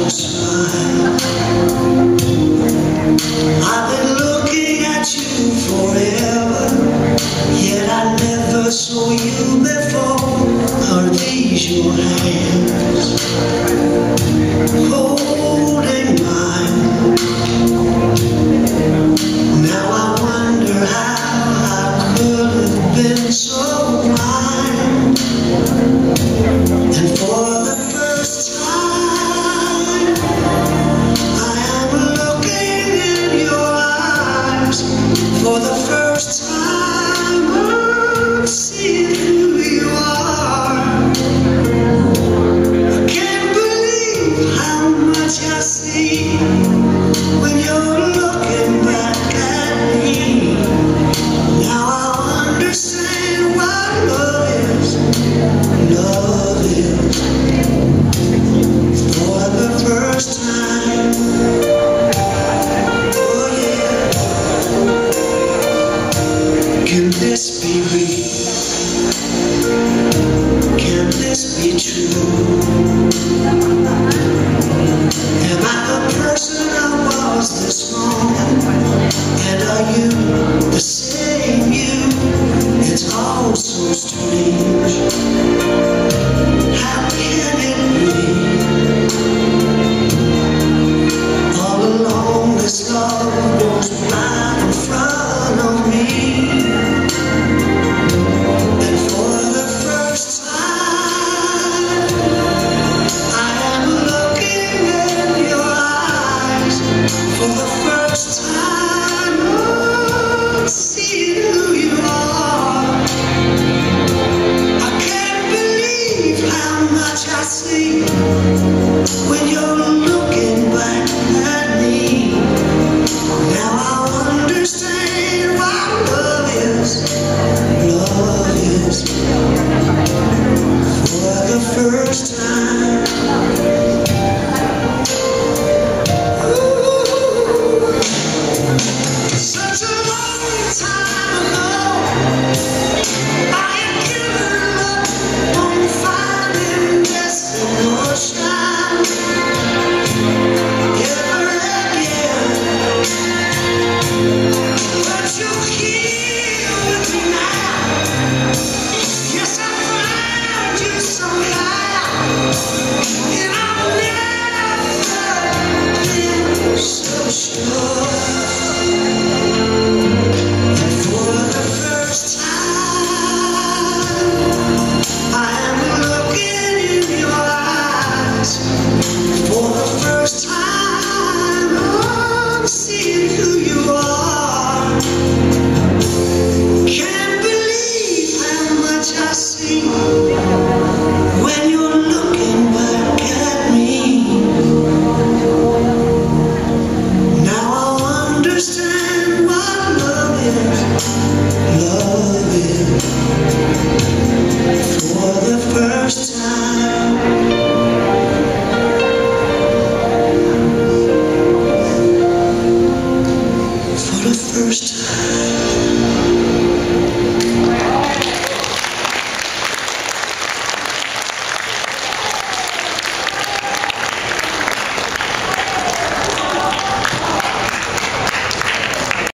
your smile. I've been looking at you forever, yet I never saw you before. Are these your hands holding mine? Now I wonder how I could have been so blind. And for the first time, I am looking in your eyes. For the first time, I'm seeing who you are. I can't believe how much I see.